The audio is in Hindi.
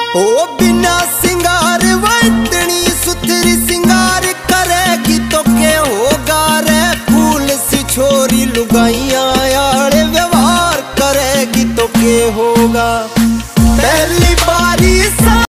ओ बिना सिंगार वो इतनी सुथरी सिंगार करेगी तो के होगा रे। फूल सी छोरी लुगाइयां आड़े व्यवहार करेगी तो के होगा। पहली बार